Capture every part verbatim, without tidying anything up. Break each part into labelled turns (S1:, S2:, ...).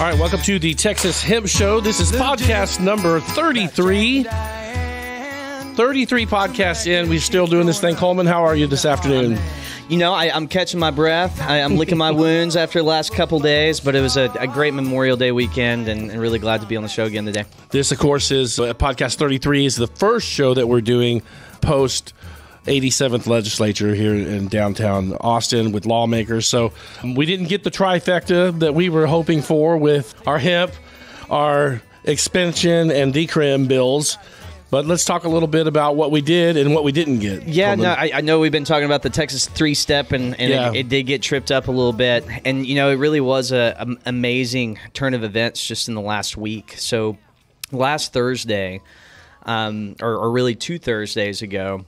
S1: All right, welcome to the Texas Hemp Show. This is podcast number thirty-three. thirty-three podcasts in. We're still doing this thing. Coleman, how are you this afternoon?
S2: You know, I, I'm catching my breath. I, I'm licking my wounds after the last couple days, but it was a, a great Memorial Day weekend, and, and really glad to be on the show again today.
S1: This, of course, is uh, podcast thirty-three is the first show that we're doing post eighty-seventh Legislature here in downtown Austin with lawmakers. So um, we didn't get the trifecta that we were hoping for with our hemp, our expansion, and decrim bills. But let's talk a little bit about what we did and what we didn't get.
S2: Yeah, no, I, I know we've been talking about the Texas three-step, and, and yeah. it, it did get tripped up a little bit. And, you know, it really was an amazing turn of events just in the last week. So last Thursday, um, or, or really two Thursdays ago,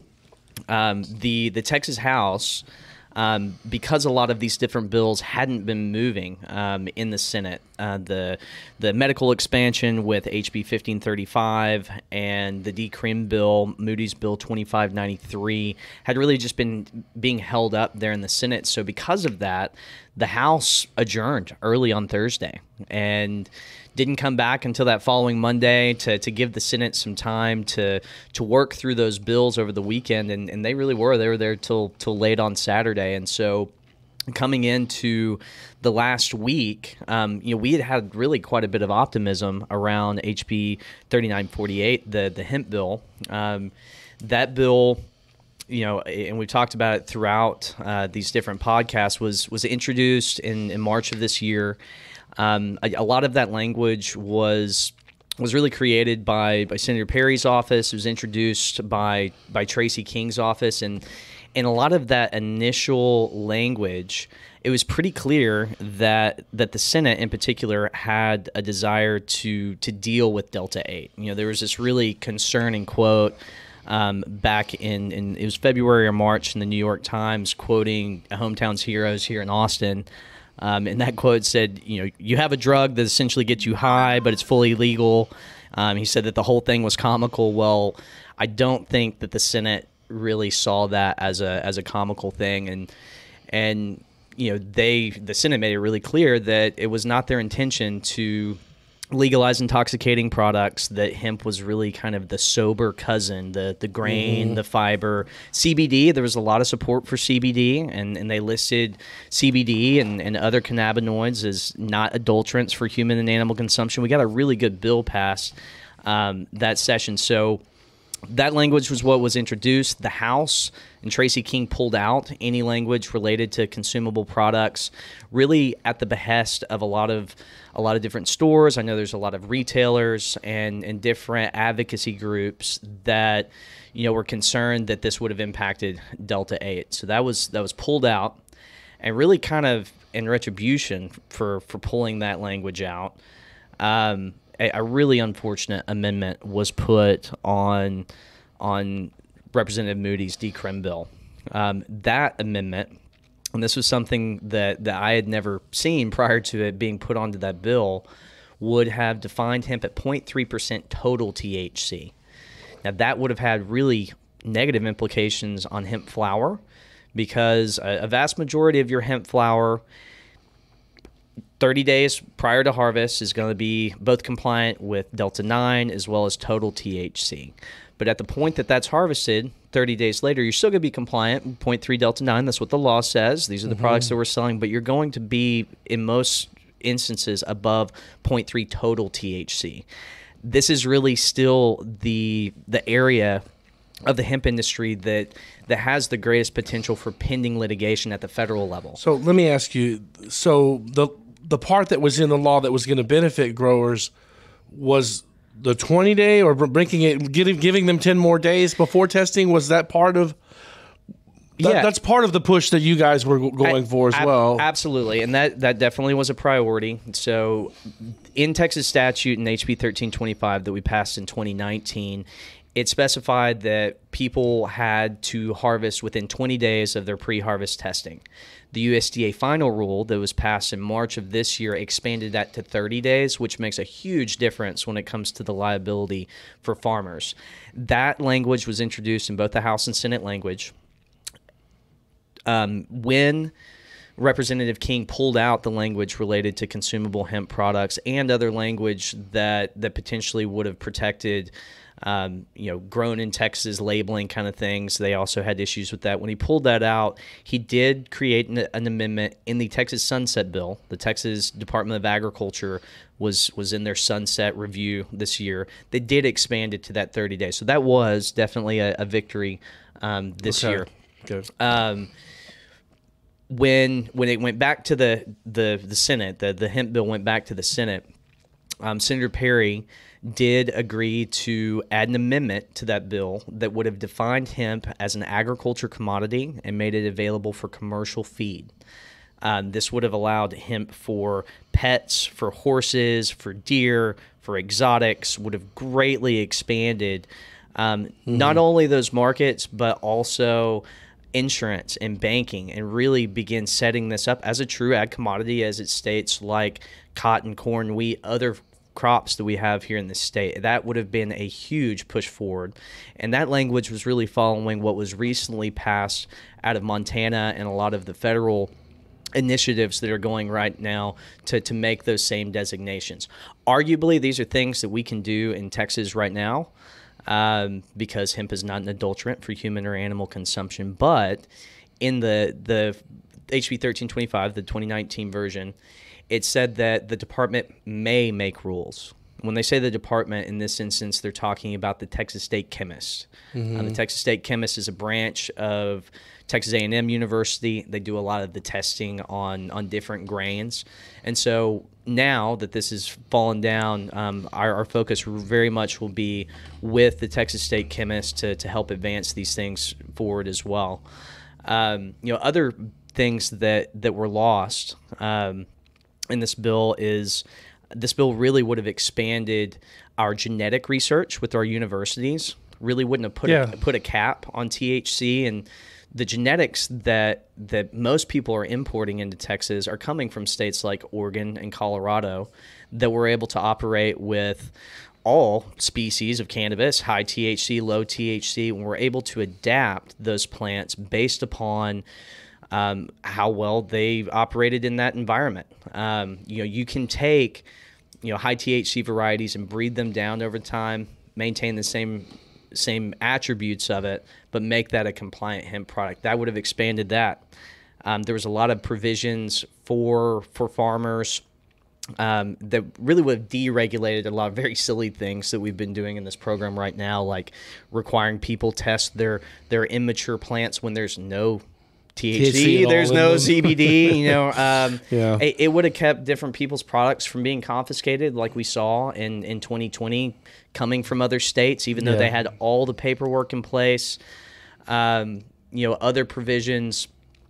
S2: um, the, the Texas House, um, because a lot of these different bills hadn't been moving um, in the Senate, uh, the the medical expansion with H B fifteen thirty-five and the decrim bill, Moody's Bill twenty-five ninety-three, had really just been being held up there in the Senate. So because of that, the House adjourned early on Thursday and didn't come back until that following Monday to, to give the Senate some time to to work through those bills over the weekend, and, and they really were. They were there till till late on Saturday, and so coming into the last week, um, you know, we had had really quite a bit of optimism around H B thirty-nine forty-eight, the the hemp bill. Um, that bill, you know, and we've talked about it throughout uh, these different podcasts, was was introduced in, in March of this year. Um, a, a lot of that language was was really created by, by Senator Perry's office. It was introduced by by Tracy King's office, and and a lot of that initial language, it was pretty clear that that the Senate in particular had a desire to to deal with Delta eight. You know, there was this really concerning quote um, back in, in it was February or March in the New York Times, quoting a Hometown's Heroes here in Austin. Um, and that quote said, you know, you have a drug that essentially gets you high, but it's fully legal. Um, he said that the whole thing was comical. Well, I don't think that the Senate really saw that as a as a comical thing, and and you know they the Senate made it really clear that it was not their intention to legalize intoxicating products, that hemp was really kind of the sober cousin, the the grain, mm-hmm. the fiber. C B D, there was a lot of support for C B D, and, and they listed C B D and, and other cannabinoids as not adulterants for human and animal consumption. We got a really good bill passed um, that session. So that language was what was introduced. The House and Tracy King pulled out any language related to consumable products, really at the behest of a lot of a lot of different stores. I know there's a lot of retailers and, and different advocacy groups that, you know, were concerned that this would have impacted Delta eight. So that was that was pulled out, and really kind of in retribution for, for pulling that language out. Um, a, a really unfortunate amendment was put on on Representative Moody's decrim bill. Um, that amendment, and this was something that, that I had never seen prior to it being put onto that bill, would have defined hemp at zero point three percent total T H C. Now, that would have had really negative implications on hemp flower, because a, a vast majority of your hemp flower thirty days prior to harvest is going to be both compliant with Delta nine as well as total T H C. But at the point that that's harvested, thirty days later, you're still going to be compliant with zero point three Delta nine. That's what the law says. These are the mm-hmm. products that we're selling. But you're going to be, in most instances, above zero point three total T H C. This is really still the the area of the hemp industry that that has the greatest potential for pending litigation at the federal level.
S1: So let me ask you, so the the part that was in the law that was going to benefit growers was the twenty day, or breaking it, giving, giving them ten more days before testing? Was that part of that,
S2: yeah.
S1: that's part of the push that you guys were going I, for as
S2: I,
S1: well?
S2: Absolutely, and that, that definitely was a priority. So in Texas statute in H B thirteen twenty-five that we passed in twenty nineteen, it specified that people had to harvest within twenty days of their pre-harvest testing. The U S D A final rule that was passed in March of this year expanded that to thirty days, which makes a huge difference when it comes to the liability for farmers. That language was introduced in both the House and Senate language. Um, when Representative King pulled out the language related to consumable hemp products and other language that that potentially would have protected, um, you know, grown in Texas labeling kind of things. They also had issues with that. When he pulled that out, he did create an, an amendment in the Texas Sunset Bill. The Texas Department of Agriculture was was in their sunset review this year. They did expand it to that thirty days. So that was definitely a, a victory um, this
S1: okay.
S2: year.
S1: Good.
S2: Um, when when it went back to the the, the Senate, the, the hemp bill went back to the Senate, um, Senator Perry did agree to add an amendment to that bill that would have defined hemp as an agriculture commodity and made it available for commercial feed. Um, this would have allowed hemp for pets, for horses, for deer, for exotics, would have greatly expanded um, mm-hmm. not only those markets, but also insurance and banking, and really begin setting this up as a true ag commodity as it states like cotton, corn, wheat, other crops that we have here in the state. That would have been a huge push forward. And that language was really following what was recently passed out of Montana and a lot of the federal initiatives that are going right now to, to make those same designations. Arguably, these are things that we can do in Texas right now, Um, because hemp is not an adulterant for human or animal consumption. But in the the H B thirteen twenty-five, the twenty nineteen version, it said that the department may make rules. When they say the department, in this instance, they're talking about the Texas State Chemist. Mm-hmm. Uh, the Texas State Chemist is a branch of Texas A and M University. They do a lot of the testing on, on different grains. And so now that this has fallen down, um, our, our focus very much will be with the Texas State Chemist to, to help advance these things forward as well. Um, you know, other things that, that were lost um, in this bill is this bill really would have expanded our genetic research with our universities, really wouldn't have put, yeah. a, put a cap on T H C, and the genetics that that most people are importing into Texas are coming from states like Oregon and Colorado that were able to operate with all species of cannabis, high T H C, low T H C, and we're able to adapt those plants based upon um, how well they operated in that environment. Um, you know, you can take you know high T H C varieties and breed them down over time, maintain the same same attributes of it, but make that a compliant hemp product. That would have expanded that. Um, there was a lot of provisions for for farmers um, that really would have deregulated a lot of very silly things that we've been doing in this program right now, like requiring people test their their immature plants when there's no T H C, T H C there's no C B D. You know, um, yeah. it, it would have kept different people's products from being confiscated, like we saw in in twenty twenty, coming from other states, even though yeah. they had all the paperwork in place. Um, you know, other provisions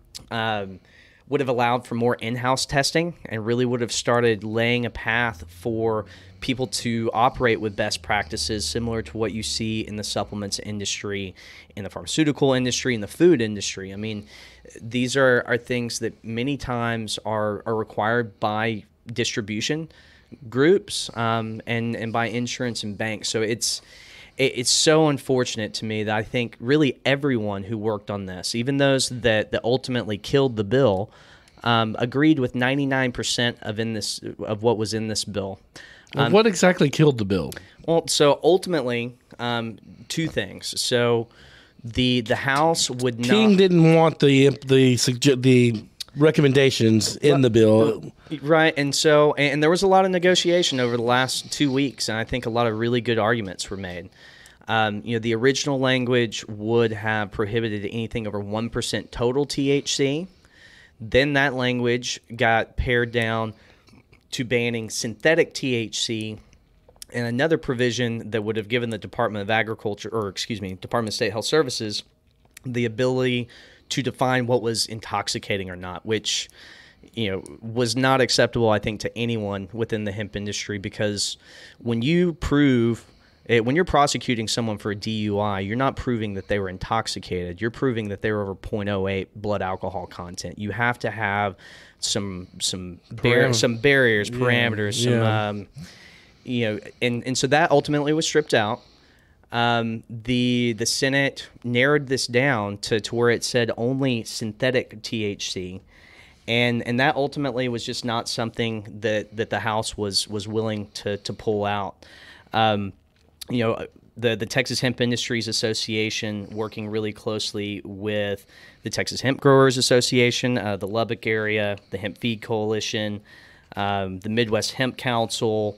S2: um, would have allowed for more in-house testing and really would have started laying a path for people to operate with best practices similar to what you see in the supplements industry, in the pharmaceutical industry, in the food industry. I mean, these are, are things that many times are, are required by distribution groups um, and, and by insurance and banks. So it's it, it's so unfortunate to me that I think really everyone who worked on this, even those that, that ultimately killed the bill, um, agreed with ninety-nine percent of in this of what was in this bill.
S1: Well, um, what exactly killed the bill?
S2: Well, so ultimately, um, two things. So the the House would not.
S1: King didn't want the the the recommendations in the bill,
S2: right? And so, and there was a lot of negotiation over the last two weeks, and I think a lot of really good arguments were made. Um, you know, the original language would have prohibited anything over one percent total T H C. Then that language got pared down to banning synthetic T H C, and another provision that would have given the Department of Agriculture, or excuse me, Department of State Health Services, the ability to define what was intoxicating or not, which, you know, was not acceptable, I think, to anyone within the hemp industry, because when you prove it, when you're prosecuting someone for a D U I, you're not proving that they were intoxicated. You're proving that they were over zero point zero eight blood alcohol content. You have to have some some bar- some barriers, parameters, yeah, some yeah. Um, you know, and and so that ultimately was stripped out. Um, the the Senate narrowed this down to, to where it said only synthetic T H C, And and that ultimately was just not something that, that the House was was willing to to pull out. Um, you know, the the Texas Hemp Industries Association, working really closely with the Texas Hemp Growers Association, uh, the Lubbock area, the Hemp Feed Coalition, um, the Midwest Hemp Council,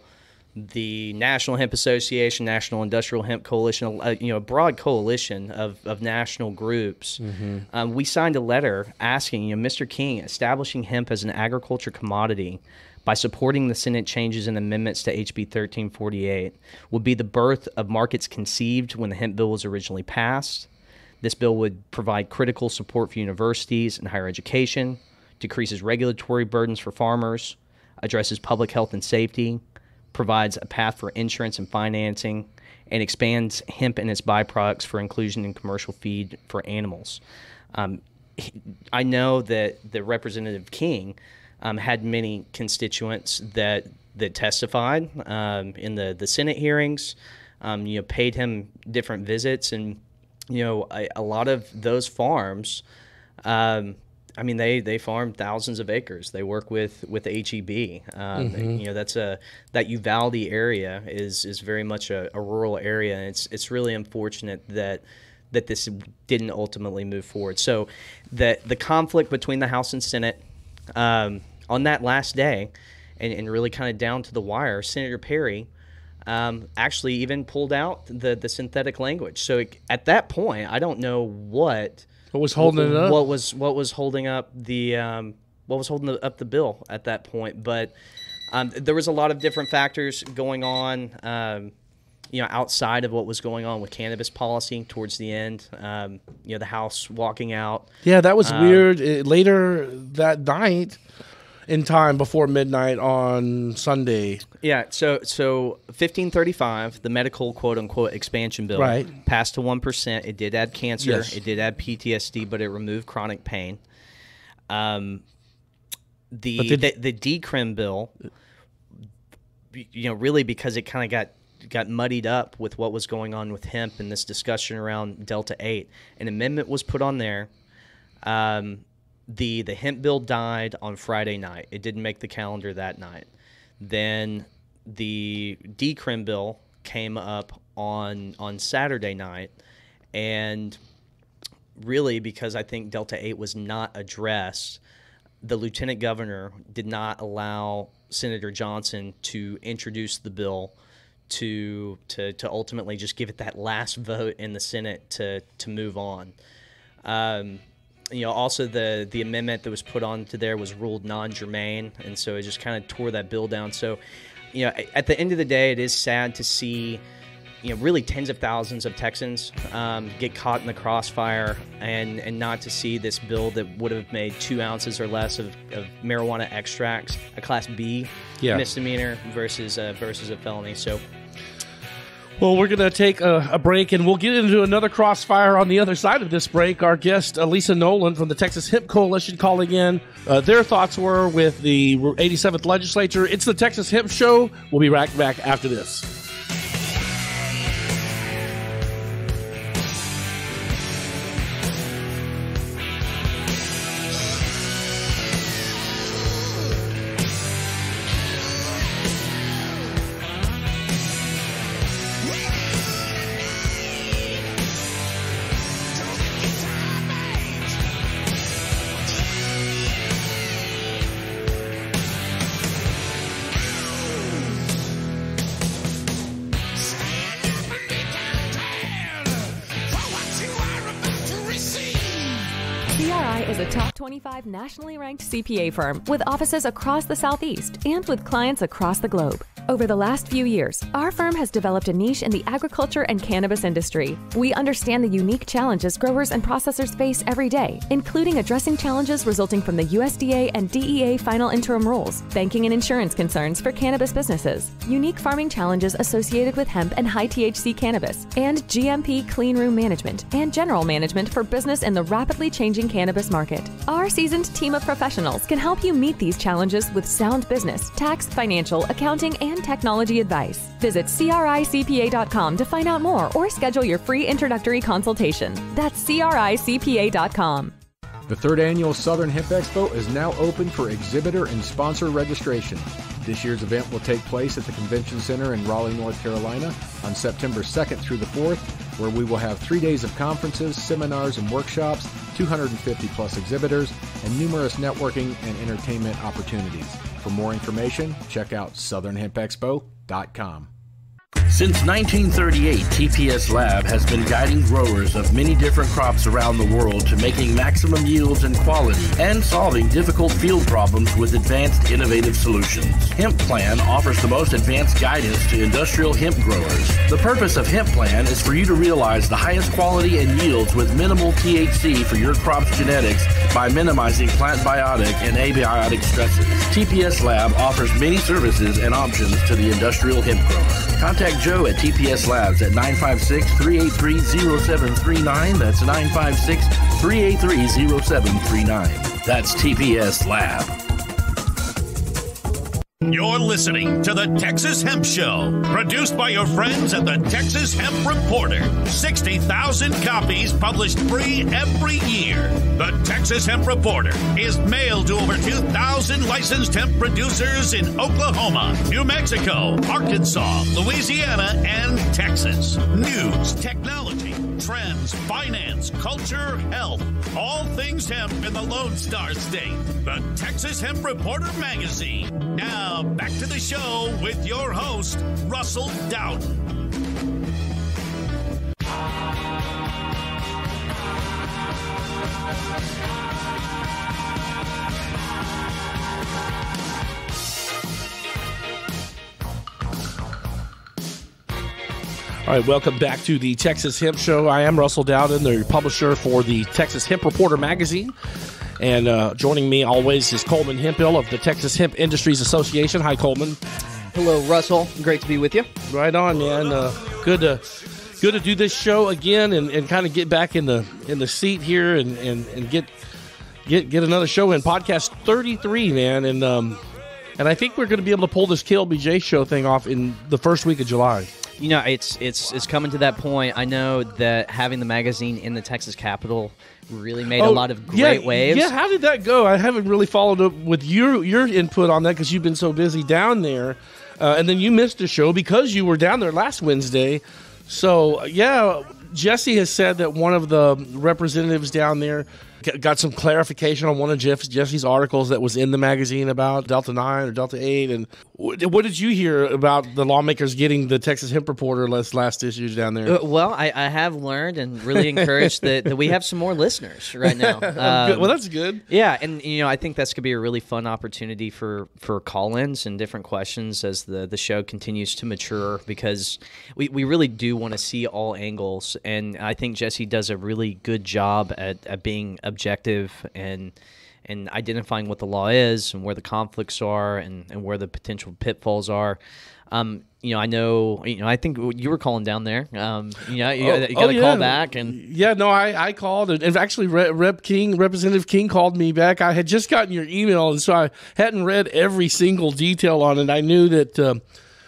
S2: the National Hemp Association, National Industrial Hemp Coalition, uh, you know, a broad coalition of, of national groups. Mm-hmm. Um, we signed a letter asking, you know, Mister King, establishing hemp as an agriculture commodity by supporting the Senate changes and amendments to H B thirteen forty-eight would be the birth of markets conceived when the hemp bill was originally passed. This bill would provide critical support for universities and higher education, decreases regulatory burdens for farmers, addresses public health and safety, provides a path for insurance and financing, and expands hemp and its byproducts for inclusion in commercial feed for animals. Um, I know that the Representative King um, had many constituents that that testified um, in the, the Senate hearings, um, you know, paid him different visits, and you know, a, a lot of those farms, um, I mean, they, they farm thousands of acres. They work with, with H E B. Um, mm-hmm. You know, that's a that Uvalde area is is very much a, a rural area, and it's it's really unfortunate that that this didn't ultimately move forward. So, the the conflict between the House and Senate um, on that last day, and, and really kind of down to the wire, Senator Perry um, actually even pulled out the the synthetic language. So it, at that point, I don't know what.
S1: What was holding
S2: what,
S1: it up?
S2: What was what was holding up the um, what was holding up the bill at that point? But um, there was a lot of different factors going on, um, you know, outside of what was going on with cannabis policy towards the end. Um, you know, the House walking out.
S1: Yeah, that was
S2: um,
S1: weird. It, later that night, in time before midnight on Sunday.
S2: Yeah, so so fifteen thirty-five, the medical quote-unquote expansion bill,
S1: right,
S2: passed to one percent. It did add cancer.
S1: Yes.
S2: It did add P T S D, but it removed chronic pain. Um, the,
S1: the,
S2: the, the decrim bill, you know, really because it kind of got got muddied up with what was going on with hemp and this discussion around Delta eight. An amendment was put on there. Um The the hemp bill died on Friday night. It didn't make the calendar that night. Then the decrim bill came up on on Saturday night, and really because I think Delta eight was not addressed, the lieutenant governor did not allow Senator Johnson to introduce the bill to to to ultimately just give it that last vote in the Senate to to move on. Um, You know, also the the amendment that was put onto there was ruled non-germane, and so it just kind of tore that bill down. So, you know, at the end of the day, it is sad to see, you know, really tens of thousands of Texans um, get caught in the crossfire, and, and not to see this bill that would have made two ounces or less of, of marijuana extracts a Class B yeah. misdemeanor versus uh, versus a felony. So.
S1: Well, we're going to take a, a break, and we'll get into another crossfire on the other side of this break. Our guest, Ilissa Nolan from the Texas Hemp Coalition, calling in. Uh, their thoughts were with the eighty-seventh Legislature. It's the Texas Hemp Show. We'll be right back after this.
S3: twenty-five nationally ranked C P A firm with offices across the Southeast and with clients across the globe. Over the last few years, our firm has developed a niche in the agriculture and cannabis industry. We understand the unique challenges growers and processors face every day, including addressing challenges resulting from the U S D A and D E A final interim rules, banking and insurance concerns for cannabis businesses, unique farming challenges associated with hemp and high T H C cannabis, and G M P clean room management and general management for business in the rapidly changing cannabis market. Our seasoned team of professionals can help you meet these challenges with sound business, tax, financial, accounting, and technology advice. Visit C R I C P A dot com to find out more or schedule your free introductory consultation. That's C R I C P A dot com.
S4: The third annual Southern Hemp Expo is now open for exhibitor and sponsor registration. This year's event will take place at the Convention Center in Raleigh, North Carolina on September second through the fourth, where we will have three days of conferences, seminars, and workshops, two hundred fifty plus exhibitors, and numerous networking and entertainment opportunities. For more information, check out southern hemp expo dot com.
S1: Since nineteen thirty-eight, T P S Lab has been guiding growers of many different crops around the world to making maximum yields and quality and solving difficult field problems with advanced innovative solutions. Hemp Plan offers the most advanced guidance to industrial hemp growers. The purpose of Hemp Plan is for you to realize the highest quality and yields with minimal T H C for your crop's genetics by minimizing plant biotic and abiotic stresses. T P S Lab offers many services and options to the industrial hemp grower. Contact Joe at T P S Labs at nine five six, three eight three, zero seven three nine. That's nine five six, three eight three, zero seven three nine. That's T P S Lab.
S5: You're listening to the Texas Hemp Show, produced by your friends at the Texas Hemp Reporter. sixty thousand copies published free every year. The Texas Hemp Reporter is mailed to over two thousand licensed hemp producers in Oklahoma, New Mexico, Arkansas, Louisiana, and Texas. News, technology, trends, finance, culture, health, all things hemp in the Lone Star State. The Texas Hemp Reporter magazine. Now, back to the show with your host, Russell Dowden.
S1: All right, welcome back to the Texas Hemp Show. I am Russell Dowden, the publisher for the Texas Hemp Reporter magazine. And uh, joining me always is Coleman Hemphill of the Texas Hemp Industries Association. Hi, Coleman.
S2: Hello, Russell. Great to be with you.
S1: Right on, man. Uh, good to good to do this show again and, and kind of get back in the in the seat here and, and, and get get get another show in. Podcast thirty-three, man. And um and I think we're going to be able to pull this K L B J show thing off in the first week of July.
S2: You know, it's it's it's coming to that point. I know that having the magazine in the Texas Capitol really made oh, a lot of great
S1: yeah,
S2: waves.
S1: Yeah, how did that go? I haven't really followed up with your your input on that because you've been so busy down there, uh, and then you missed a show because you were down there last Wednesday. So yeah, Jesse has said that one of the representatives down there got some clarification on one of Jeff, Jesse's articles that was in the magazine about Delta nine or Delta eight. And what did you hear about the lawmakers getting the Texas Hemp Reporter last, last issues down there?
S2: Uh, well, I, I have learned and really encouraged that, that we have some more listeners right now.
S1: Um, well, that's good.
S2: Yeah, and you know, I think that's going to be a really fun opportunity for, for call-ins and different questions as the, the show continues to mature, because we, we really do want to see all angles. And I think Jesse does a really good job at, at being objective and and identifying what the law is and where the conflicts are and, and where the potential pitfalls are. Um, you know, I know, you know, I think you were calling down there. Um, you know, you, oh, you got to oh, yeah. call back. And
S1: yeah, no, I, I called. And actually, Rep King, Representative King called me back. I had just gotten your email, and so I hadn't read every single detail on it. I knew that um,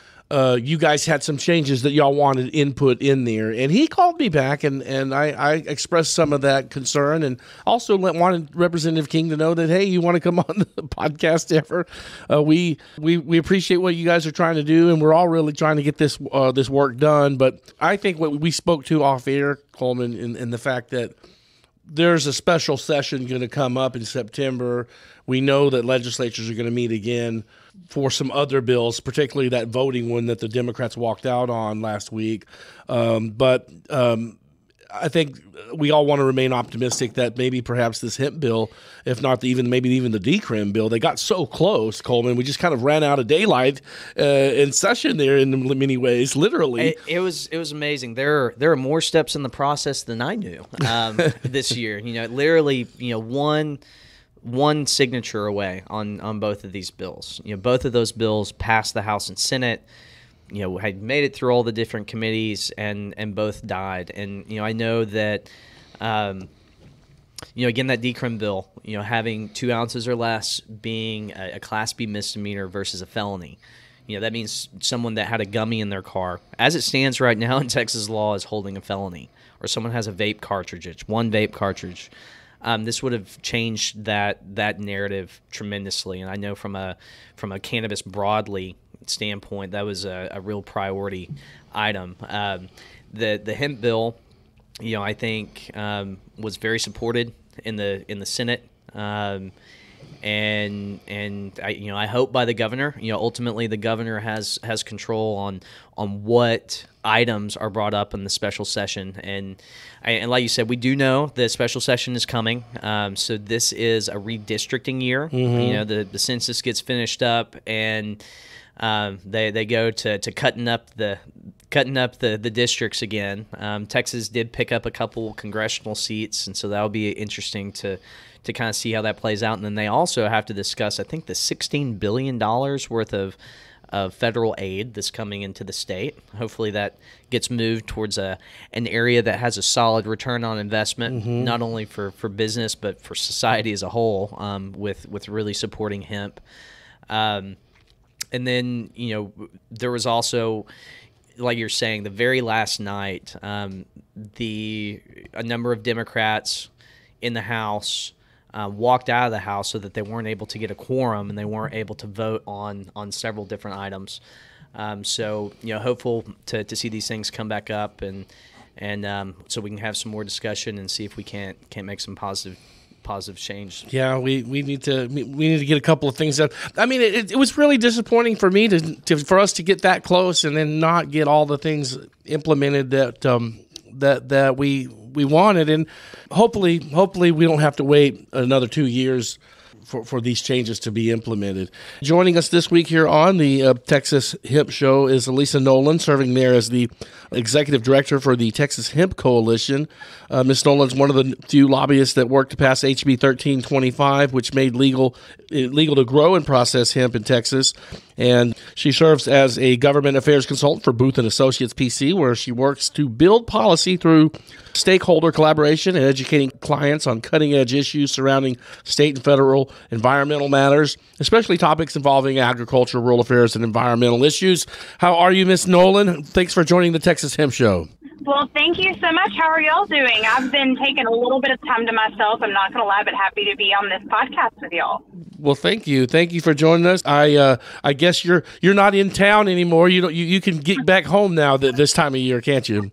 S1: uh, you guys had some changes that y'all wanted input in there. And he called me back, and, and I, I expressed some of that concern, and also let, wanted Representative King to know that, hey, you want to come on the podcast ever? Uh, we, we we appreciate what you guys are trying to do, and we're all really trying to get this uh, this work done. But I think what we spoke to off air, Coleman, in, in the fact that there's a special session going to come up in September. We know that legislatures are going to meet again for some other bills, particularly that voting one that the Democrats walked out on last week. Um, but um, I think we all want to remain optimistic that maybe perhaps this hemp bill, if not the, even maybe even the decrim bill, they got so close, Coleman, we just kind of ran out of daylight uh, in session there in many ways, literally.
S2: It, it was it was amazing. There are, there are more steps in the process than I knew um, this year. You know, literally, you know, one one signature away on, on both of these bills. You know, both of those bills passed the House and Senate. You know, had made it through all the different committees, and, and both died. And, you know, I know that, um, you know, again, that decrim bill, you know, having two ounces or less being a, a Class B misdemeanor versus a felony. You know, that means someone that had a gummy in their car, as it stands right now in Texas law, is holding a felony. Or someone has a vape cartridge, one vape cartridge. um, this would have changed that that narrative tremendously. And I know from a from a cannabis broadly standpoint, that was a, a real priority item. Um, the the hemp bill, you know, I think um, was very supported in the in the Senate. Um, and and I you know I hope by the governor. You know, ultimately the governor has has control on on what items are brought up in the special session. And and like you said, we do know the special session is coming. Um, so this is a redistricting year. Mm-hmm. You know, the the census gets finished up, and um, they they go to, to cutting up the cutting up the, the districts again. Um, Texas did pick up a couple congressional seats, and so that'll be interesting to to kind of see how that plays out. And then they also have to discuss, I think, the sixteen billion dollars worth of of federal aid that's coming into the state. Hopefully that gets moved towards a an area that has a solid return on investment, mm-hmm. not only for, for business but for society as a whole, um, with, with really supporting hemp. Um, and then, you know, there was also, like you're saying, the very last night, um, the a number of Democrats in the House Uh, walked out of the House so that they weren't able to get a quorum and they weren't able to vote on on several different items. Um, so, you know, hopeful to, to see these things come back up, and and um, so we can have some more discussion and see if we can't can't make some positive positive change.
S1: Yeah, we, we need to we need to get a couple of things done. I mean, it, it was really disappointing for me to, to for us to get that close and then not get all the things implemented that um, that that we. we wanted, and hopefully hopefully we don't have to wait another two years for, for these changes to be implemented. Joining us this week here on the uh, Texas Hemp Show is Ilissa Nolan, serving there as the executive director for the Texas Hemp Coalition. Uh, Miz Nolan's one of the few lobbyists that worked to pass H B thirteen twenty-five, which made legal legal to grow and process hemp in Texas. And she serves as a government affairs consultant for Booth and Associates P C, where she works to build policy through stakeholder collaboration and educating clients on cutting-edge issues surrounding state and federal environmental matters, especially topics involving agriculture, rural affairs, and environmental issues. How are you, Miz Nolan? Thanks for joining the Texas Hemp Show.
S6: Well, thank you so much. How are y'all doing? I've been taking a little bit of time to myself. I'm not going to lie, but happy to be on this podcast with y'all.
S1: Well, thank you. Thank you for joining us. I uh, I guess you're you're not in town anymore. You don't you, you can get back home now that this time of year, can't you?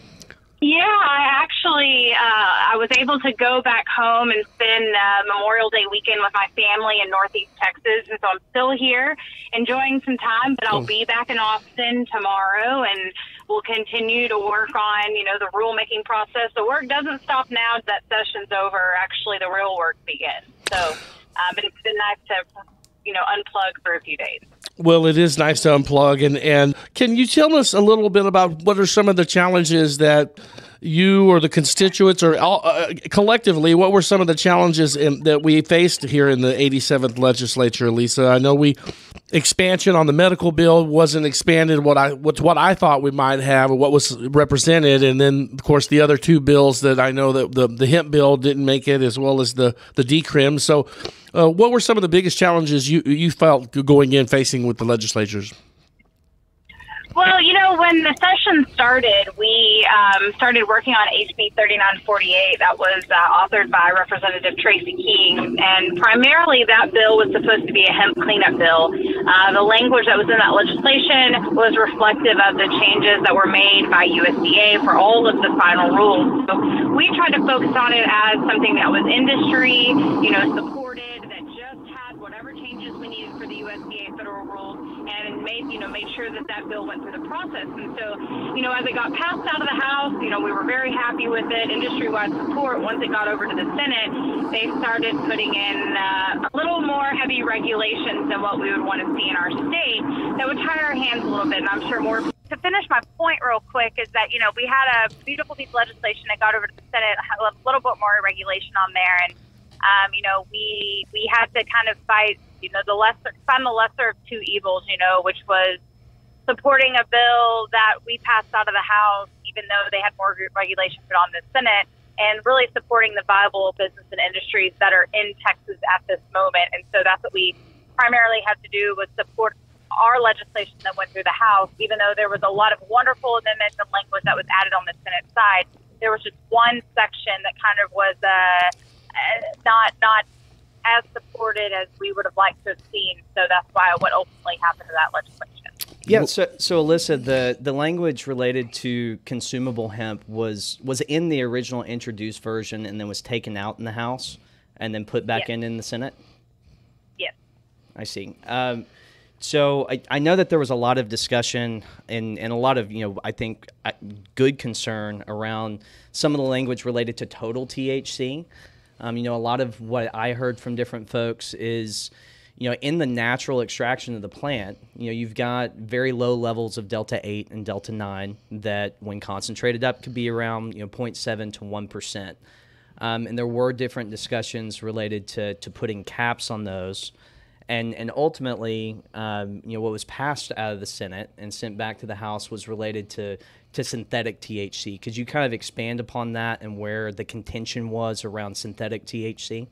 S6: Yeah, I actually uh, I was able to go back home and spend uh, Memorial Day weekend with my family in Northeast Texas, and so I'm still here enjoying some time, but I'll oh. be back in Austin tomorrow, and we'll continue to work on, you know, the rulemaking process. The work doesn't stop now that session's over. Actually, the real work begins. So, uh, but it's been nice to, you know, unplug for a few days.
S1: Well, it is nice to unplug. And, and can you tell us a little bit about what are some of the challenges that you or the constituents or uh, collectively, what were some of the challenges in, that we faced here in the eighty-seventh legislature, Ilissa? I know we expansion on the medical bill wasn't expanded what I what's what I thought we might have or what was represented, and then of course the other two bills that I know that the the hemp bill didn't make it, as well as the the decrim. So, uh, what were some of the biggest challenges you you felt going in facing with the legislatures?
S6: Well, you know, when the session started, we um, started working on H B thirty-nine forty-eight. That was uh, authored by Representative Tracy King, and primarily that bill was supposed to be a hemp cleanup bill. Uh, the language that was in that legislation was reflective of the changes that were made by U S D A for all of the final rules. So we tried to focus on it as something that was industry, you know, supported, that just had whatever changes we needed for the U S D A federal rules, and made, you know, made sure that that bill went through the process. And so, you know, as it got passed out of the House, you know, we were very happy with it, industry-wide support. Once it got over to the Senate, they started putting in uh, a little more heavy regulations than what we would want to see in our state that would tie our hands a little bit, and I'm sure more. To finish my point real quick is that, you know, we had a beautiful piece of legislation that got over to the Senate, a little bit more regulation on there, and, um, you know, we we had to kind of fight, you know, the lesser, find the lesser of two evils, you know, which was supporting a bill that we passed out of the House, even though they had more regulation put on the Senate, and really supporting the viable business and industries that are in Texas at this moment. And so that's what we primarily had to do, was support our legislation that went through the House, even though there was a lot of wonderful amendments and language that was added on the Senate side. There was just one section that kind of was a, uh, not not as supported as we would have liked to have seen. So that's why what ultimately happened to that legislation.
S2: Yeah, so, so Ilissa, the, the language related to consumable hemp was was in the original introduced version and then was taken out in the House and then put back
S6: Yes.
S2: in in the Senate?
S6: Yes.
S2: I see. Um, so I, I know that there was a lot of discussion and, and a lot of, you know, I think uh, good concern around some of the language related to total T H C. Um, you know, a lot of what I heard from different folks is, you know, in the natural extraction of the plant, you know, you've got very low levels of delta eight and delta nine that when concentrated up could be around, you know, zero point seven to one percent. Um, and there were different discussions related to, to putting caps on those. And and ultimately, um, you know, what was passed out of the Senate and sent back to the House was related to, to synthetic T H C. Could you kind of expand upon that and where the contention was around synthetic T H C?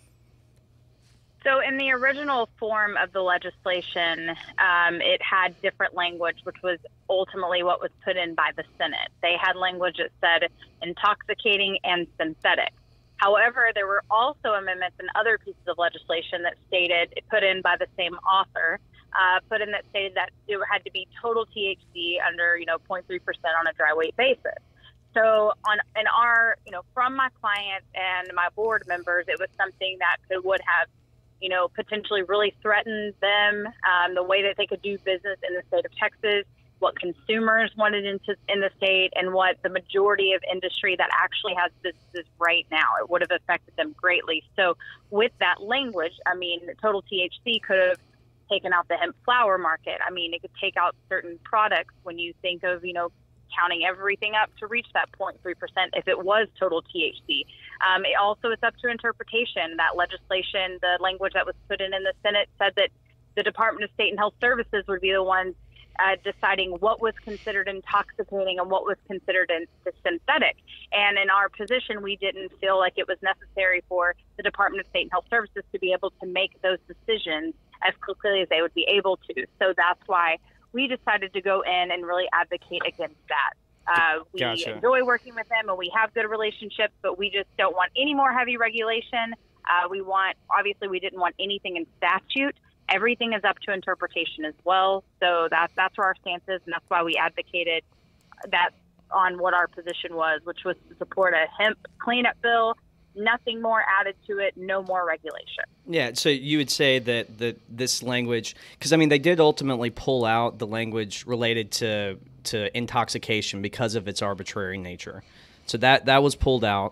S6: So in the original form of the legislation, um, it had different language, which was ultimately what was put in by the Senate. They had language that said intoxicating and synthetic. However, there were also amendments and other pieces of legislation that stated, put in by the same author, uh, put in that stated that it had to be total T H C under, you know, zero point three percent on a dry weight basis. So on in our, you know, from my clients and my board members, it was something that could, would have, you know, potentially really threatened them, um, the way that they could do business in the state of Texas, what consumers wanted into in the state, and what the majority of industry that actually has businesses right now. It would have affected them greatly. So with that language, I mean, total T H C could have taken out the hemp flower market. I mean, it could take out certain products when you think of, you know, counting everything up to reach that zero point three percent if it was total T H C. Um, it also is up to interpretation. That legislation, the language that was put in in the Senate said that the Department of State and Health Services would be the ones uh, deciding what was considered intoxicating and what was considered in, synthetic. And in our position, we didn't feel like it was necessary for the Department of State and Health Services to be able to make those decisions as quickly as they would be able to. So that's why we decided to go in and really advocate against that. Uh, we
S2: Gotcha.
S6: enjoy working with them and we have good relationships, but we just don't want any more heavy regulation. Uh, we want, obviously, we didn't want anything in statute. Everything is up to interpretation as well. So that's, that's where our stance is, and that's why we advocated that on what our position was, which was to support a hemp cleanup bill. Nothing more added to it, no more regulation.
S2: Yeah, so you would say that, that this language, because I mean, they did ultimately pull out the language related to to intoxication because of its arbitrary nature. So that that was pulled out.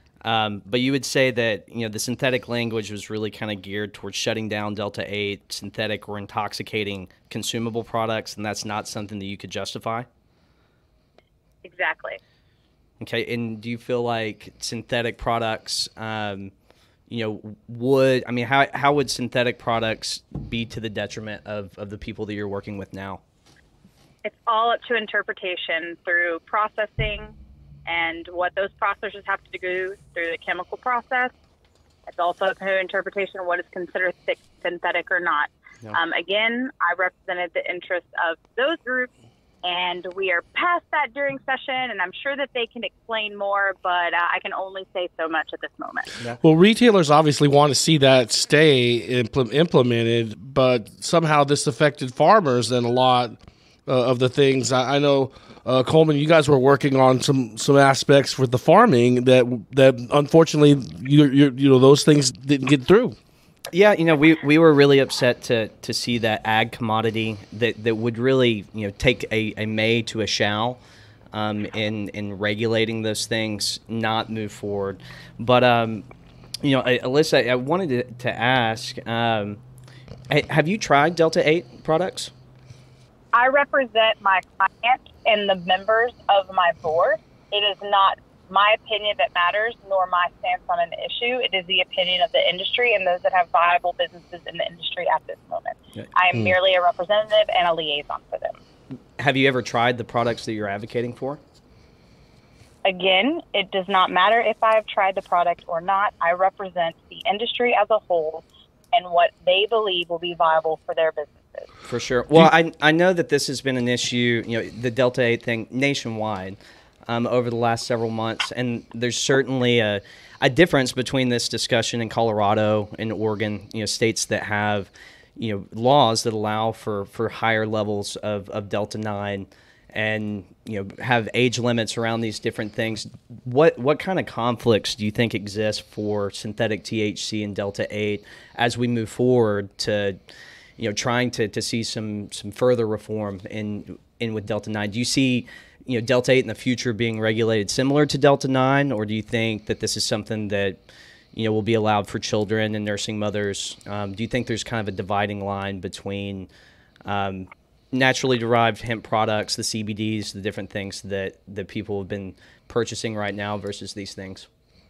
S2: Um, but you would say that, you know, the synthetic language was really kind of geared towards shutting down delta eight, synthetic or intoxicating consumable products, and that's not something that you could justify?
S6: Exactly.
S2: Okay, and do you feel like synthetic products, um, you know, would, I mean, how how would synthetic products be to the detriment of, of the people that you're working with now?
S6: It's all up to interpretation through processing and what those processors have to do through the chemical process. It's also up to interpretation of what is considered thick, synthetic or not.
S2: Yeah.
S6: Um, again, I represented the interests of those groups, and we are past that during session, and I'm sure that they can explain more, but uh, I can only say so much at this moment.
S2: Yeah.
S1: Well, retailers obviously want to see that stay impl- implemented, but somehow this affected farmers and a lot uh, of the things. I, I know, uh, Coleman, you guys were working on some, some aspects with the farming that that unfortunately you you you know those things didn't get through.
S2: Yeah, you know, we, we were really upset to, to see that ag commodity that, that would really, you know, take a, a may to a shall um, in in regulating those things not move forward. But, um, you know, I, Ilissa, I wanted to, to ask, um, have you tried delta eight products?
S6: I represent my clients and the members of my board. It is not my opinion that matters, nor my stance on an issue. It is the opinion of the industry and those that have viable businesses in the industry at this moment.
S2: Yeah.
S6: I am
S2: Hmm.
S6: merely a representative and a liaison for them.
S2: Have you ever tried the products that you're advocating for?
S6: Again, it does not matter if I have tried the product or not. I represent the industry as a whole and what they believe will be viable for their businesses.
S2: For sure. Well, I I know that this has been an issue, you know, the delta eight thing nationwide. um, over the last several months, and there's certainly a, a difference between this discussion in Colorado and Oregon, you know, states that have, you know, laws that allow for, for higher levels of, of Delta nine and, you know, have age limits around these different things. What what kind of conflicts do you think exist for synthetic T H C and Delta eight as we move forward to, you know, trying to, to see some some further reform in in with Delta nine? Do you see, you know, Delta eight in the future being regulated similar to Delta nine, or do you think that this is something that, you know, will be allowed for children and nursing mothers? Um, do you think there's kind of a dividing line between um, naturally derived hemp products, the C B Ds, the different things that, that people have been purchasing right now versus these things?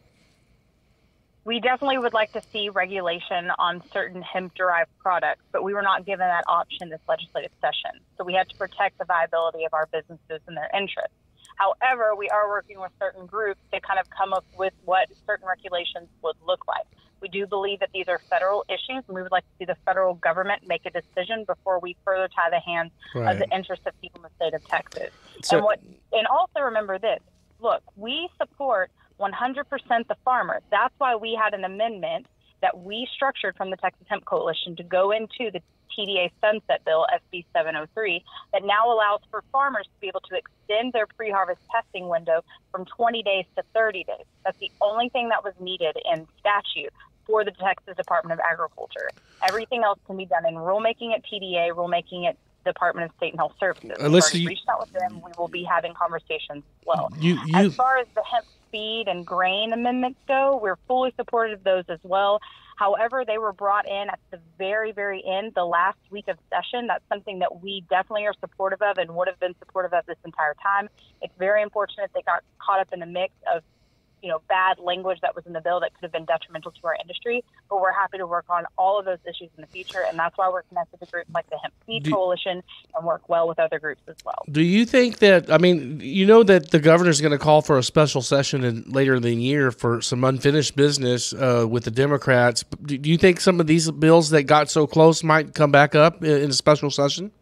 S6: We definitely would like to see regulation on certain hemp-derived products, but we were not given that option this legislative session. So we had to protect the viability of our businesses and their interests. However, we are working with certain groups to kind of come up with what certain regulations would look like. We do believe that these are federal issues, and we would like to see the federal government make a decision before we further tie the hands right. of the interests of people in the state of Texas. So, and, what, and also remember this. Look, we support one hundred percent the farmers. That's why we had an amendment that we structured from the Texas Hemp Coalition to go into the T D A Sunset Bill, S B seven oh three, that now allows for farmers to be able to extend their pre-harvest testing window from twenty days to thirty days. That's the only thing that was needed in statute for the Texas Department of Agriculture. Everything else can be done in rulemaking at T D A, rulemaking at Department of State and Health Services. We've already you, reached out with them. We will be having conversations as well. You, you, as far as the hemp feed and grain amendments go, we're fully supportive of those as well. However, they were brought in at the very, very end, the last week of session. That's something that we definitely are supportive of and would have been supportive of this entire time. It's very unfortunate they got caught up in the mix of, you know, bad language that was in the bill that could have been detrimental to our industry. But we're happy to work on all of those issues in the future, and that's why we're connected to groups like the Hemp Feed Coalition and work well with other groups as well.
S1: Do you think that, I mean, you know that the governor's going to call for a special session in, later in the year for some unfinished business uh, with the Democrats. Do you think some of these bills that got so close might come back up in a special session?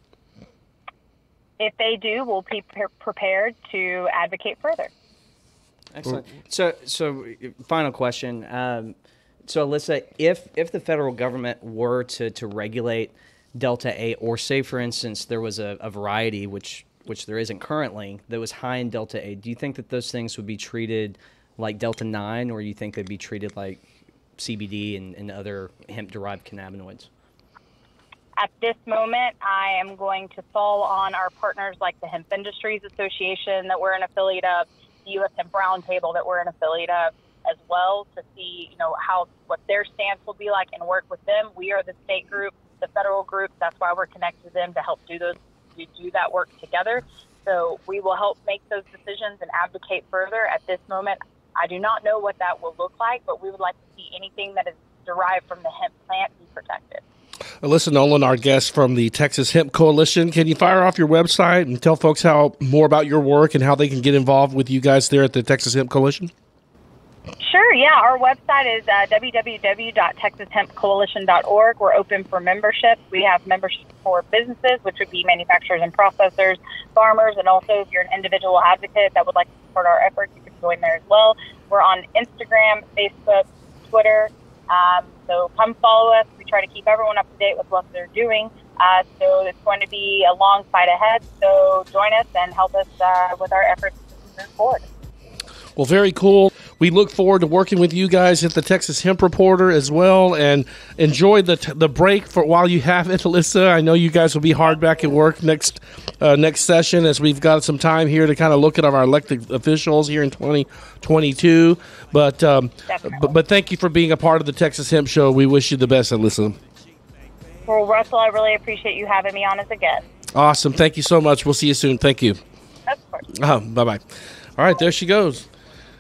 S6: If they do, we'll be prepared to advocate further.
S2: Excellent. So, so final question. Um, so, Ilissa, if if the federal government were to, to regulate Delta eight, or say, for instance, there was a, a variety, which which there isn't currently, that was high in Delta eight, do you think that those things would be treated like Delta nine, or do you think they'd be treated like C B D and, and other hemp-derived cannabinoids?
S6: At this moment, I am going to fall on our partners like the Hemp Industries Association that we're an affiliate of, U S Hemp Roundtable that we're an affiliate of as well, to see, you know, how what their stance will be like and work with them. We are the state group, the federal group. That's why we're connected to them to help do those, to do that work together. So we will help make those decisions and advocate further. At this moment, I do not know what that will look like, but we would like to see anything that is derived from the hemp plant be protected.
S1: Ilissa Nolan, our guest from the Texas Hemp Coalition. Can you fire off your website and tell folks how more about your work and how they can get involved with you guys there at the Texas Hemp Coalition?
S6: Sure, yeah. Our website is uh, w w w dot texas hemp coalition dot org. We're open for membership. We have membership for businesses, which would be manufacturers and processors, farmers, and also if you're an individual advocate that would like to support our efforts, you can join there as well. We're on Instagram, Facebook, Twitter. Um, so come follow us. We try to keep everyone up to date with what they're doing. Uh, so it's going to be a long fight ahead. So join us and help us uh, with our efforts to move forward.
S1: Well, very cool. We look forward to working with you guys at the Texas Hemp Reporter as well, and enjoy the t- the break for while you have it, Ilissa. I know you guys will be hard back at work next uh, next session, as we've got some time here to kind of look at our elected officials here in twenty twenty-two. But, um, but but thank you for being a part of the Texas Hemp Show. We wish you the best, Ilissa.
S6: Well, Russell, I really appreciate you having me on as a guest.
S1: Awesome. Thank you so much. We'll see you soon. Thank you.
S6: Of course.
S1: Uh, bye-bye. All right, there she goes.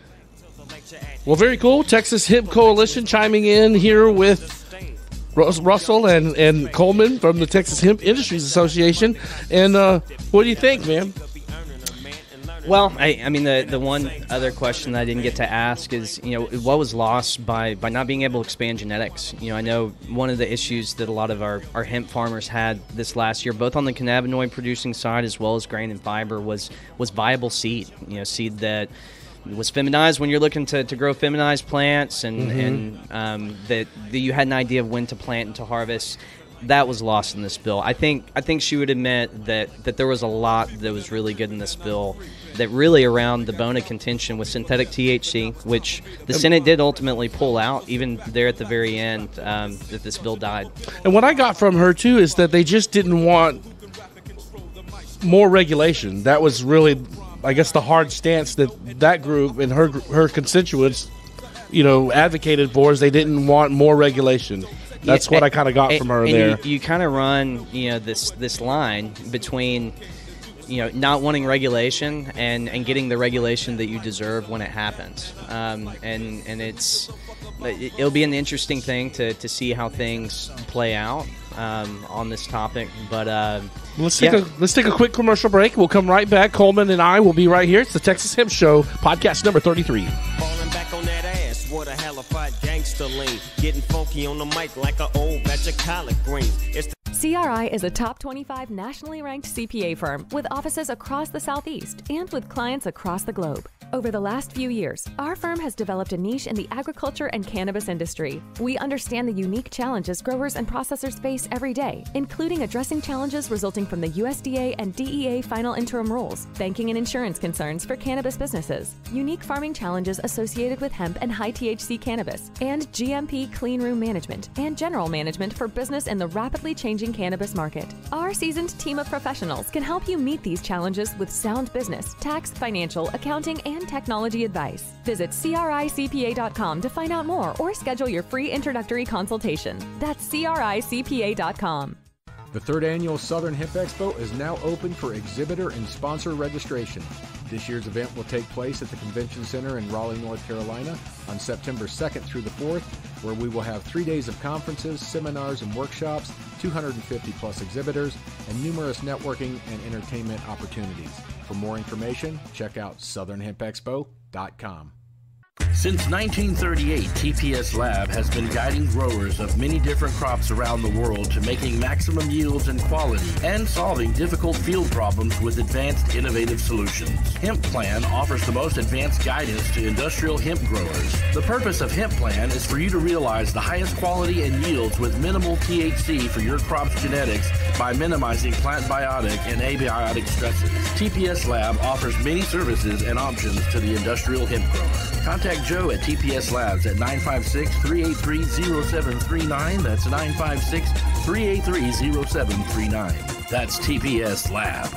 S1: Well, very cool. Texas Hemp Coalition chiming in here with Russell and, and Coleman from the Texas Hemp Industries Association. And uh, what do you think, man?
S2: Well, I, I mean, the the one other question that I didn't get to ask is, you know, what was lost by, by not being able to expand genetics? You know, I know one of the issues that a lot of our, our hemp farmers had this last year, both on the cannabinoid producing side as well as grain and fiber, was was viable seed. You know, seed that was feminized when you're looking to, to grow feminized plants, and mm-hmm. and um, that, that you had an idea of when to plant and to harvest. That was lost in this bill. I think I think she would admit that, that there was a lot that was really good in this bill, that really around the bone of contention with synthetic T H C, which the Senate did ultimately pull out, even there at the very end, um, that this bill died.
S1: And what I got from her, too, is that they just didn't want more regulation. That was really, I guess, the hard stance that that group and her her constituents, you know, advocated for, is they didn't want more regulation. That's what I kind of got
S2: and,
S1: from her
S2: and
S1: there.
S2: You, you kind of run, you know, this this line between, you know, not wanting regulation and, and getting the regulation that you deserve when it happens. Um, and and it's it'll be an interesting thing to, to see how things play out um, on this topic. But uh,
S1: let's take
S2: yeah.
S1: a let's take a quick commercial break. We'll come right back. Coleman and I will be right here. It's the Texas Hemp Show, podcast number thirty-three.
S7: Falling back on that ass, what a halified gangster lean. Getting funky on the mic like an old batch of collard greens. It's
S3: C R I is a top twenty-five nationally ranked C P A firm with offices across the Southeast and with clients across the globe. Over the last few years, our firm has developed a niche in the agriculture and cannabis industry. We understand the unique challenges growers and processors face every day, including addressing challenges resulting from the U S D A and D E A final interim rules, banking and insurance concerns for cannabis businesses, unique farming challenges associated with hemp and high T H C cannabis, and G M P clean room management and general management for business in the rapidly changing cannabis market. Our seasoned team of professionals can help you meet these challenges with sound business, tax, financial, accounting, and technology advice. Visit C R I C P A dot com to find out more or schedule your free introductory consultation. That's C R I C P A dot com.
S4: The third annual Southern Hemp Expo is now open for exhibitor and sponsor registration. This year's event will take place at the Convention Center in Raleigh, North Carolina on September second through the fourth, where we will have three days of conferences, seminars, and workshops, two hundred fifty plus exhibitors, and numerous networking and entertainment opportunities. For more information, check out southern hemp expo dot com.
S8: Since nineteen thirty-eight, T P S Lab has been guiding growers of many different crops around the world to making maximum yields and quality and solving difficult field problems with advanced innovative solutions. Hemp Plan offers the most advanced guidance to industrial hemp growers. The purpose of Hemp Plan is for you to realize the highest quality and yields with minimal T H C for your crop's genetics by minimizing plant biotic and abiotic stresses. T P S Lab offers many services and options to the industrial hemp grower. Contact Joe at T P S Labs at nine five six, three eight three, zero seven three nine. That's nine five six, three eight three, zero seven three nine. That's T P S Lab.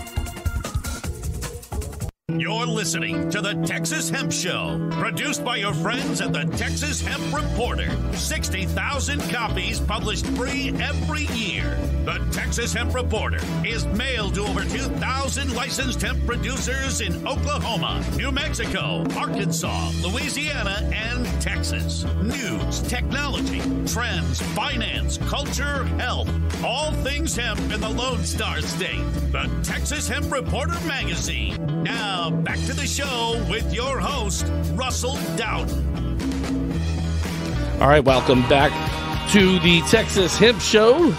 S5: You're listening to the Texas Hemp Show, produced by your friends at the Texas Hemp Reporter. sixty thousand copies published free every year. The Texas Hemp Reporter is mailed to over two thousand licensed hemp producers in Oklahoma, New Mexico, Arkansas, Louisiana, and Texas. News, technology, trends, finance, culture, health, all things hemp in the Lone Star State. The Texas Hemp Reporter magazine. Now, back to the show with your host, Russell Dowden.
S1: All right, welcome back to the Texas Hemp Show.